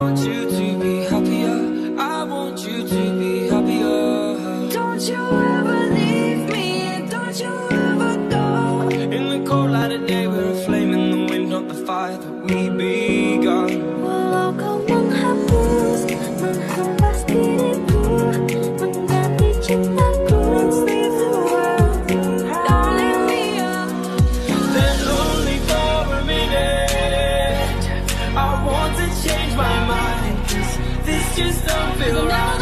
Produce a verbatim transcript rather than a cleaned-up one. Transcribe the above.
want you to be happier. I want you to be happier. Don't you ever leave me, and don't you ever go. In the cold light of day, we're a flame in the wind, not the fire that we begun. Walau kau menghapus, menghempas diriku, mengganti cintaku. Let's leave the world, don't leave me up. Then only for a minute, I want to change my mind, 'cause this just don't feel right.